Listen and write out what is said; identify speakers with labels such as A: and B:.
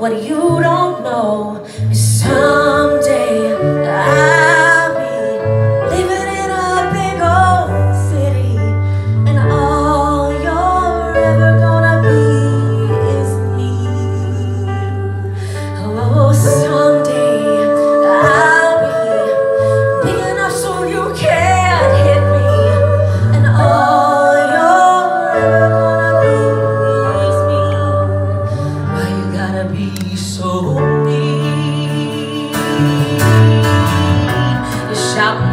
A: What you don't know is someday I'll be living in a big old city, and all you're ever gonna be is me. Oh, someday I'll be big enough so you can't hit me, and all you're ever gonna be is me. Why you gotta be so mean? You're shouting